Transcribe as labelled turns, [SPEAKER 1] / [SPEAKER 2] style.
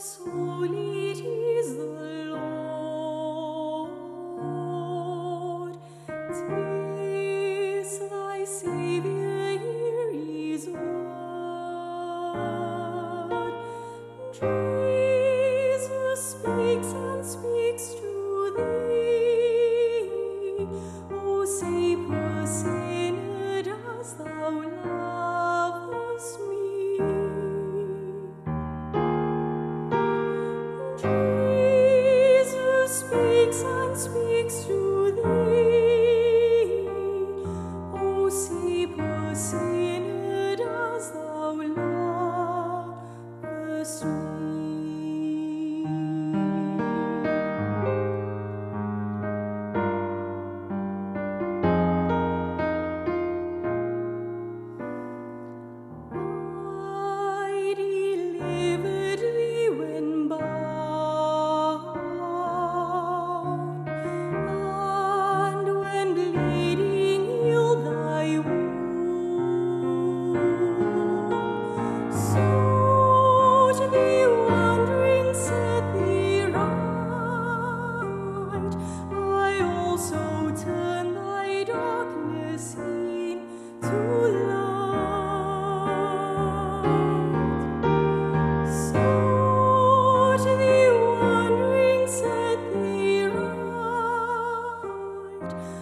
[SPEAKER 1] soul, it is the Lord. 'Tis thy Saviour, hear his word. Jesus speaks and speaks to thee. Oh, say, poor sinner, dost thou lovest me? Jesus speaks and speaks to thee. Oh, say, poor sinner, dost thou lovest me? I delivered thee when bound, and when bleeding healed thy wound. So to thee wandering set thee right. I also turn thy darkness into light. So to thee wandering set thee right.